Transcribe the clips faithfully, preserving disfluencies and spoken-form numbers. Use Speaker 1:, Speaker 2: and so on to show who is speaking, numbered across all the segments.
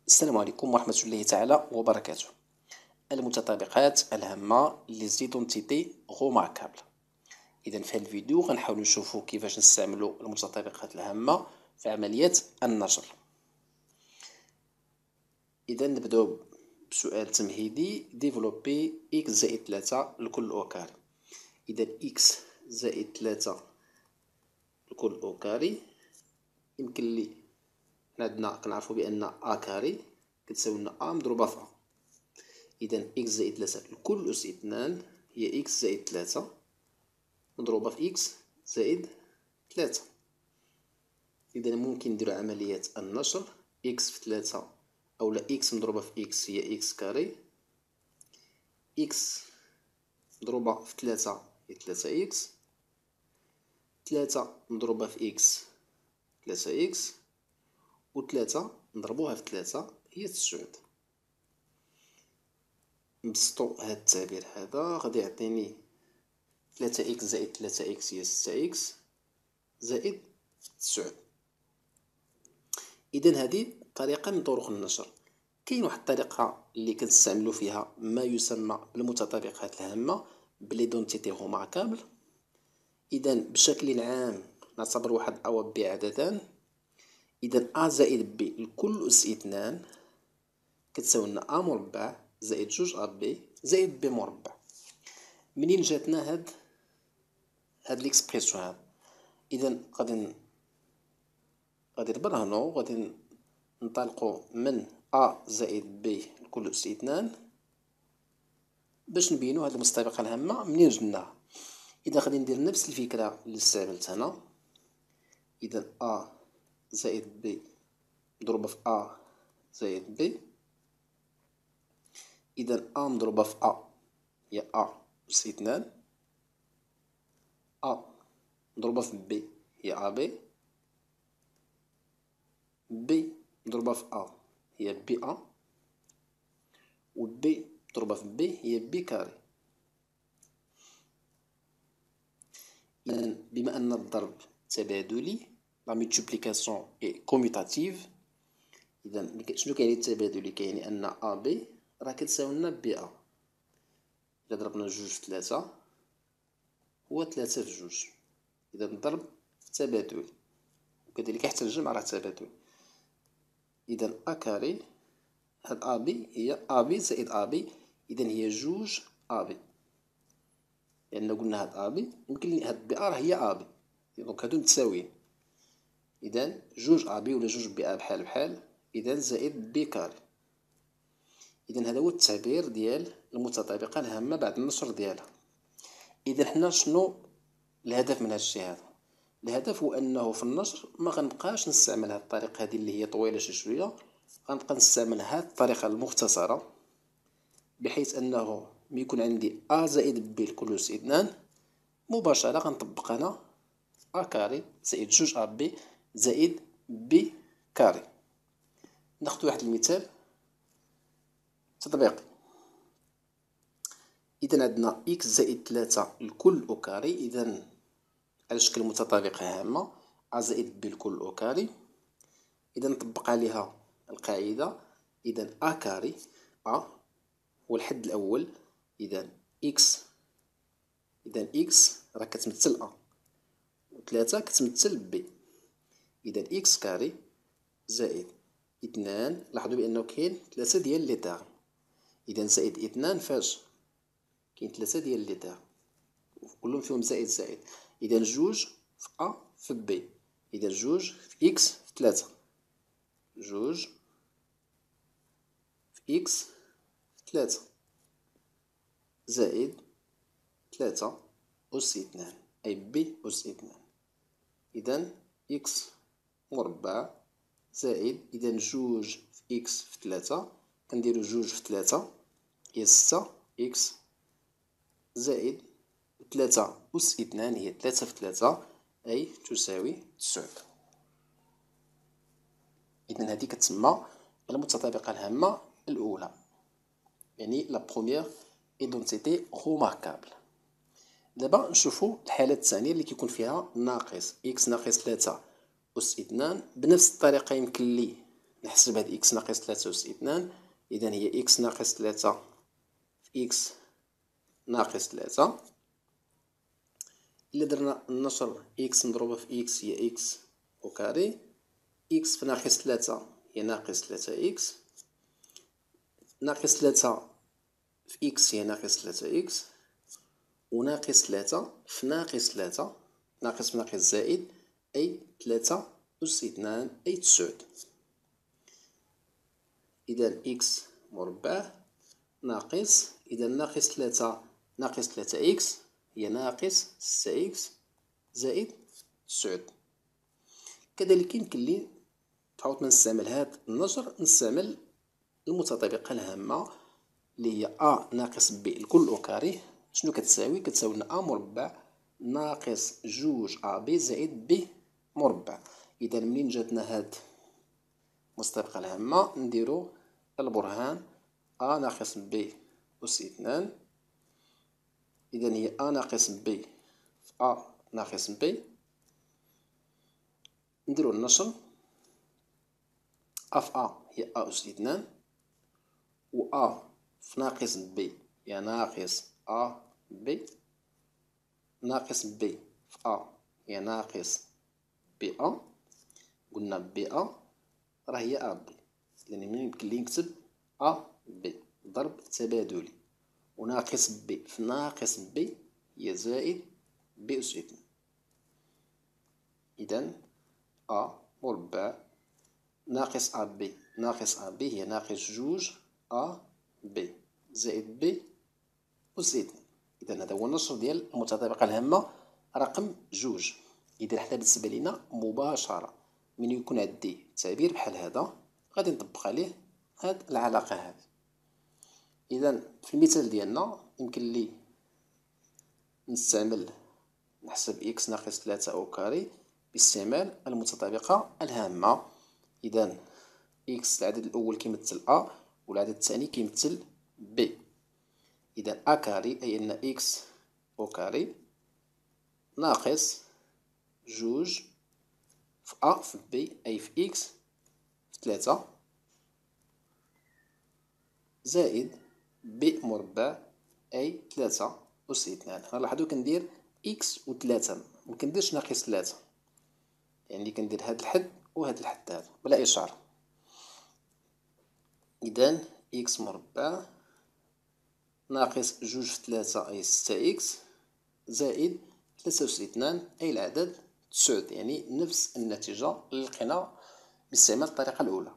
Speaker 1: السلام عليكم ورحمة الله تعالى وبركاته. المتطابقات الهامة les identités remarquables. إذا في هذا الفيديو غنحاولوا نشوفوا كيفاش نستعملوا المتطابقات الهامة في عملية النشر. إذا نبداو بسؤال تمهيدي ديفلوبي x زائد ثلاثة لكل أو كاري. إذا x زائد ثلاثة لكل أو كاري يمكن لي عندنا كنعرفوا بأن أ كاري كتساوي لنا أ مضروبة في أ. إذا إكس زائد ثلاثة لكل أس اثنان هي إكس زائد ثلاثة مضروبة في إكس زائد ثلاثة. إذا ممكن نديرو عملية النشر إكس في ثلاثة أولا إكس مضروبة في إكس هي إكس كاري، إكس مضروبة في ثلاثة هي ثلاثة إكس، ثلاثة مضروبة في إكس ثلاثة إكس، و ثلاثة نضربوها في ثلاثة هي تسعود. نبسطو هاد التعبير هذا غادي يعطيني ثلاثة إكس زائد ثلاثة إكس هي ستة إكس زائد تسعود. إذا هذه طريقة من طرق النشر. كاين واحد الطريقة اللي كنستعملو فيها ما يسمى بالمتطابقات الهامة بليدونتيتي روماركابل. إذا بشكل عام نعتبر واحد أ و بي عددان. إذا أ زائد بي لكل أس اثنان كتساوي لنا أ مربع زائد جوج أ بي زائد بي مربع. منين جاتنا هاد هاد ليكسبريسيون هاد؟ إذا غادي غادي نبرهنو غادي ننطلقو من أ زائد بي لكل أس اثنان باش نبينو هاد المتطابقة الهامة منين جبناها. إذا غادي ندير نفس الفكرة اللي استعملت هنا. إذا أ زائد بي مضروبة في أ زائد بي. إذا أ مضروبة في أ هي أ أس اثنان، أ مضروبة في بي هي أ بي، بي مضروبة في أ هي بي أ، و بي مضروبة في بي هي بي كاري. إذا بما أن الضرب تبادلي لا مولتيبليكاسيون إي كوميتاتيف. إذا شنو كيعني التبادلي؟ كيعني أن أ بي راه كتساوي لنا بي أ. إذا ضربنا جوج في ثلاثة هو ثلاثة في جوج. إذا الضرب تبادلي وكذلك حتى الجمع راه تبادلي. إذا أ كاري هاد أ بي هي أ بي زائد أ بي. إذا هي جوج أ بي، لأن قلنا هاد أ بي يمكن هاد بي أ راه هي أ بي، دونك هادو متساويين. إذا جوج أ بي ولا جوج بي أ بحال بحال. إذا زائد بي كاري. إذا هذا هو التعبير ديال المتطابقة الهامة بعد النشر ديالها. إذا حنا شنو الهدف من هاد الشي هذا؟ الهدف هو أنه في النشر ما غنبقاش نستعمل هاد الطريقة هادي اللي هي طويلة شي شوية، غنبقى نستعمل هاد الطريقة المختصرة بحيث أنه ملي يكون عندي أ زائد بي لكل أس اثنان مباشرة غنطبق أنا أ كاري زائد جوج أ بي زائد بي كاري. ناخد واحد المثال تطبيقي. إذا عندنا إكس زائد ثلاثة لكل أو كاري. إذا على شكل متطابقة هامة أ زائد بي لكل أو كاري. إذا نطبق عليها القاعدة. إذا أ كاري أ هو الحد الأول. إذا إكس إذا إكس راه كتمثل أ و ثلاثة كتمثل بي. إذا إكس كاري زائد اثنان. لاحظوا بأنه كاين ثلاثة ديال لي تاغ. إذا زائد اثنان فاش كاين ثلاثة ديال لي تاغ كلهم فيهم زائد زائد. إذا جوج في أ في بي. إذا جوج في إكس في ثلاثة. جوج في إكس في ثلاثة زائد ثلاثة أس اثنان أي بي أس اثنان. إذا إكس مربع زائد إذا جوج في إكس في ثلاثة كنديرو جوج في ثلاثة هي ستة إكس زائد ثلاثة أس اثنان هي ثلاثة في ثلاثة أي تساوي تسعود. إذا هذه كتسمى المتطابقة الهامة الأولى، يعني لا بروميير إيدونتيتي روماركابل. دابا نشوفو الحالة الثانية اللي كيكون فيها ناقص إكس ناقص ثلاثة أس اثنان. بنفس الطريقة يمكن لي نحسب هاد إكس ناقص ثلاثة أس اثنان، إذا هي إكس ناقص ثلاثة في إكس ناقص ثلاثة. إلا درنا النشر إكس مضروبة في إكس هي إكس أو كاري، إكس في ناقص ثلاثة هي ناقص ثلاثة إكس، ناقص ثلاثة في إكس هي ناقص ثلاثة إكس، وناقص ثلاثة في ناقص ثلاثة، ناقص في ناقص زائد، أي ثلاثة أس اثنان أي تسعود. إذا إكس مربع ناقص، إذا ناقص ثلاثة ناقص ثلاثة إكس هي ناقص ستة إكس زائد تسعود. كذلك يمكن لي تعوض ما نستعمل هاد النجر نستعمل المتطابقة الهامة اللي هي أ ناقص بي الكل أو كاري. شنو كتساوي؟ كتساوي لنا أ مربع ناقص جوج أ بي زائد بي مربع. إذا منين جاتنا هاد المتطابقة الهامة نديرو البرهان أ ناقص بي أس اثنان. إذا هي أ ناقص بي في أ ناقص بي، نديرو النشر أ في أ هي أ أس اثنان، و أ في ناقص بي هي ناقص أ بي، ناقص بي في أ هي ناقص بي أ، قلنا بي أ راه هي أ بي. إذا من يمكن لي نكتب أ بي ضرب تبادلي، وناقص بي في ناقص بي هي زائد بي أس اثنان. إذا أ مربع ناقص أ بي ناقص أ بي هي ناقص جوج أ بي زائد بي أس اثنان. إذا هذا هو النشر ديال المتطابقة الهامة رقم جوج. إذا حنا بالنسبة لينا مباشرة من يكون عندي تعبير بحال هذا غادي نطبق عليه هاد العلاقة هذه. إذا في المثال ديالنا يمكن لي نستعمل نحسب إكس ناقص ثلاثة أو كاري باستعمال المتطابقة الهامة. إذا إكس العدد الأول كيمثل أ والعدد الثاني كيمثل بي. إذا أ كاري أي أن إكس أو كاري ناقص جوج في أ في بي أي في إكس في ثلاثة زائد بي مربع أي ثلاثة أس اثنان. غنلاحظو كندير إكس و ثلاثة مكنديرش ناقص ثلاثة، يعني كندير هاد الحد و هاد الحد هذا بلا إشارة. إذا إكس مربع ناقص جوج في ثلاثة أي ستة إكس زائد ثلاثة أس اثنان أي العدد تسعود، يعني نفس النتيجة اللي لقينا باستعمال الطريقة الأولى.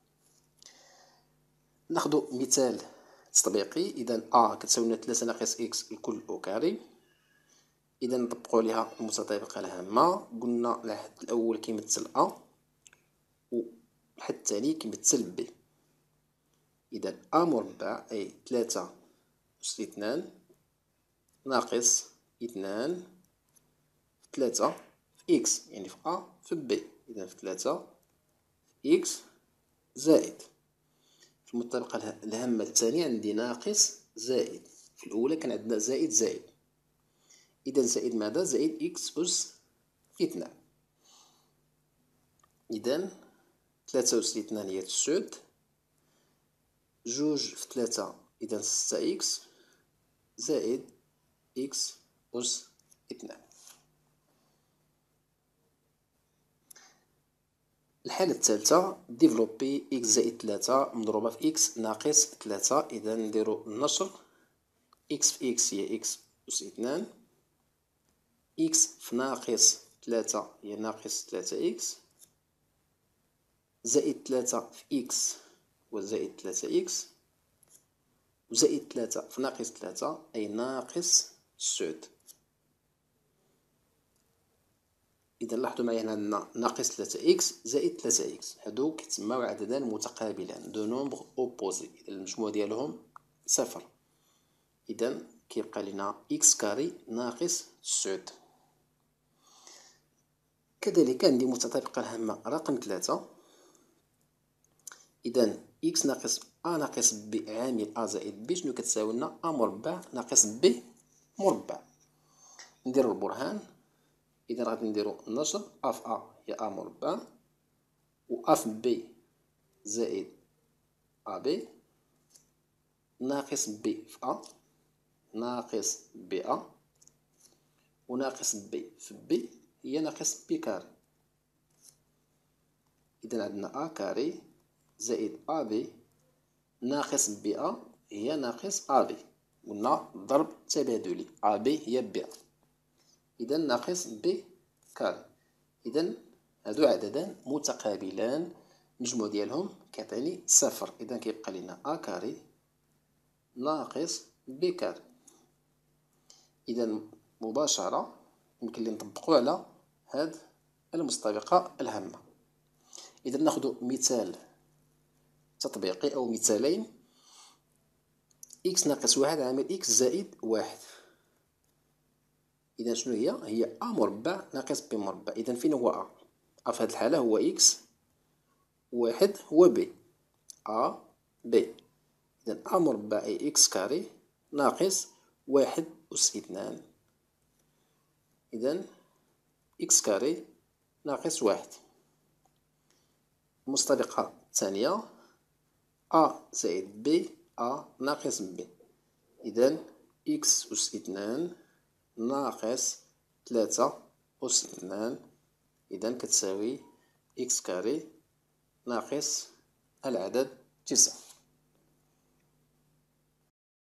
Speaker 1: ناخدو مثال تطبيقي. إذا أ كتساوي لنا ثلاثة ناقص إكس الكل أو كاري. إذا نطبقو عليها المتطابقة الهامة. قلنا الحد الأول كيمثل أ والحد الثاني كيمثل بي. إذا أ مربع أي ثلاثة أس اثنان ناقص اثنان في ثلاثة في إكس، يعني في أ في بي. إذا في ثلاثة في إكس زائد في المطابقة الهامة الثانية عندي ناقص زائد، في الأولى كان عندنا زائد زائد. إذا زائد ماذا؟ زائد إكس أس اثنان. إذا ثلاثة أس اثنان هي تسعود، جوج في ثلاثة إذا ستة إكس زائد إكس أس اثنان. الحالة الثالثة ديفلوبي إكس زائد ثلاثة مضروبة في إكس ناقص ثلاثة. إذا نديرو النشر إكس في إكس هي إكس أس اثنان، إكس في ناقص ثلاثة هي ناقص ثلاثة إكس زائد ثلاثة في إكس وزائد ثلاثة إكس وزائد ثلاثة في ناقص ثلاثة أي ناقص تسعود. إذا لاحظوا معايا هنا عندنا ناقص ثلاثة إكس زائد ثلاثة إكس، هادو كيتسماو عددان متقابلان دو نومبر أوبوزي. إذا المجموع ديالهم صفر. إذا كيبقى لنا إكس كاري ناقص تسعود. كذلك عندي متطابقة الهامة رقم ثلاثة. إذا إكس ناقص أ ناقص بي عامل أ زائد بي شنو كتساوي لنا؟ أ مربع ناقص بي مربع. نديرو البرهان. إذا غادي نديرو النشر أ في أ هي أ مربع و أ في بي زائد أ بي ناقص بي في أ ناقص بي أ وناقص بي في بي هي ناقص بي كاري. إذا عندنا أ كاري زائد أ بي ناقص بي أ هي ناقص أ بي، قلنا ضرب تبادلي أ بي هي بي أ، إذا ناقص بي كاري. إذا هادو عددان متقابلان المجموع ديالهم كيعطيني صفر، إذا كيبقى لينا أ كاري ناقص بي كاري. إذا مباشرة يمكن لي نطبقو على هاد المستبقة الهامة. إذا ناخدو مثال تطبيقي أو مثالين. إكس ناقص واحد عامل إكس زائد واحد. إذا شنو هي؟ هي أ مربع ناقص بي مربع. إذا فين هو أ؟ أ في هاد الحالة هو إكس، واحد هو بي، أ بي. إذا أ مربع أي إكس كاري ناقص واحد أس اثنان. إذا إكس كاري ناقص واحد. المستبقة الثانية أ زائد بي أ ناقص بي. إذا إكس أس اثنان ناقص ثلاثة أس اثنان. إذا كتساوي إكس كاري ناقص العدد تسعة.